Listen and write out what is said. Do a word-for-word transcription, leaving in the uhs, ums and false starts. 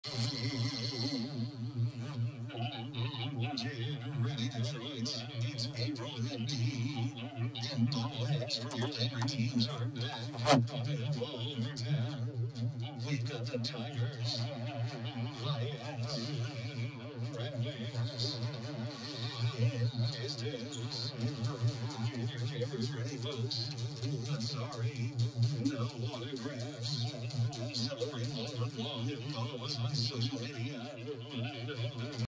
Ready to fight. It's April and D. And all extra player teams are back. Available in town. We've got the Tigers, Lions, Red Wings, and Pistons. Get your cameras ready, folks. But sorry, no autographs. Celebrate moment long and follow us on social media.